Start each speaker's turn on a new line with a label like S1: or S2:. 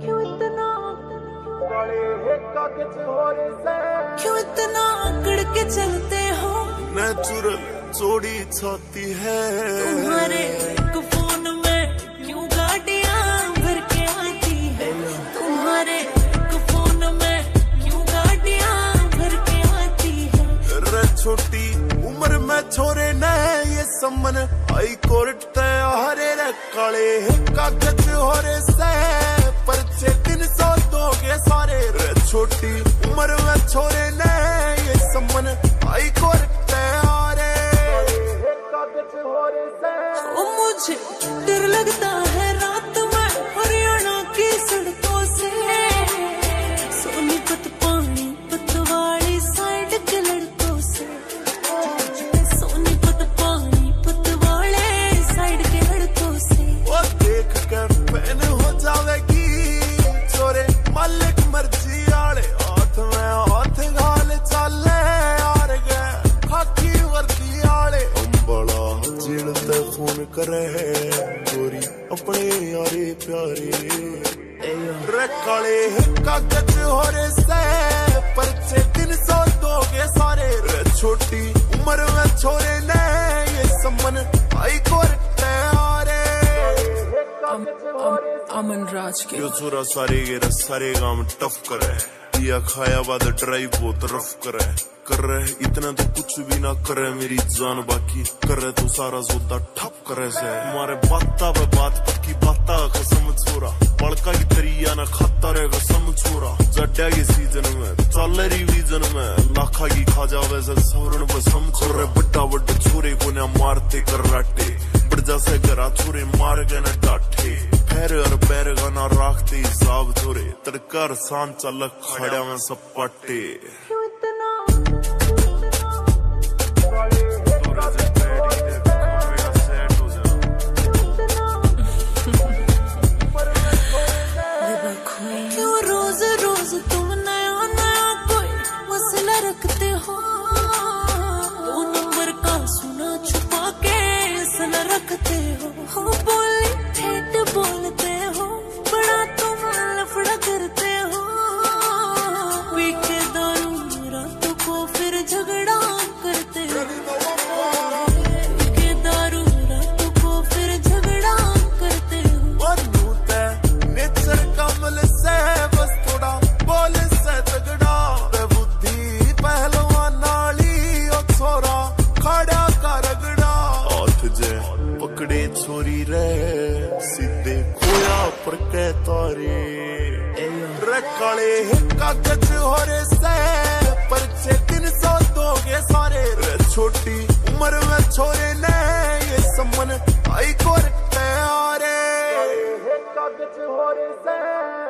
S1: क्यों इतना अकड़ के चलते हो?
S2: नेचुरल चौड़ी छाती है
S1: तुम्हारे एक फोन में क्यों गाड़ियां भर के आती है? तुम्हारे एक फोन में क्यों गाड़ियां भर के आती है?
S2: रे छोटी उम्र में छोरे ने ये सम्मन हाई कोर्ट हरे रे काले कागज होरे से परचे 302 के सारे। रे छोटी उम्र में छोरे ने ये सम्मन हाई कोर्ट हरे कागज होरे से।
S1: ओ मुझे डर लगता है रात में हरियाणा की सड़कों से, सोनीपत पानीपत वाली साइड के लड़कों से, सोनीपत पानीपत वाले साइड के लड़कों से।
S2: वो देख कर फैन हो जावेगी छोरे मालिक मर्जी आले हाथ में हाथ घाल चाले यार गए खाकी वर्दी आले। बड़ा जेल ते फोन करे गोरी अपने यारे प्यारे रे काले कागज होरे से परचे 302 के सारे। रे छोटी उम्र में छोरे ने ये सम्मन हाई कोर्ट हारे
S1: अमन राज के
S2: यो छोरा सारे गांव टफ करे या खाया बाद ड्राइव बहुत रफ करे कर रहे इतना तो कुछ भी ना करे मेरी जान बाकी करे तो सारा जोदा ठप करे से। हमारे बाता पे बात पक्की बाता कसम छोरा बड़का की तरिया ना खाता रे कसम छोरा। जड्डा के सीजन में चल रिवीजन में लाखा की खा जावे से सवरण बसम छोरे बड्डा बड्डे छोरे को ना मारते कराटे बड़जा से गरा छोरे मार गए ना डाटे पैर और पैर गाना राखते हिसाब छोरे तड़कर शान चल खड़ा में सपाटे।
S1: क्यों रोज रोज तुम नया नया कोई मसला रखते हो? 2 नंबर का सुना छुपा के सना रखते हो बोली ठेठ बोलते हो बड़ा तुम लफड़ा करते हो। पी के दारू रातों को फिर झगड़ा करते हो, पी के दारू रातों को फिर झगड़ा करते हो।
S2: नेचर कमल से बस थोड़ा बोल से तगड़ा बुद्धि पहलवान नाली और छोरा खड़ा का रगड़ा हाथ जे पकड़े छोरी रे सीधे खोया पर के तारे। रे काले कागज होरे से परचे 302 के सारे। रे छोटी उम्र में छोरे ने ये सम्मन हाई कोर्ट हारे कागज होरे से।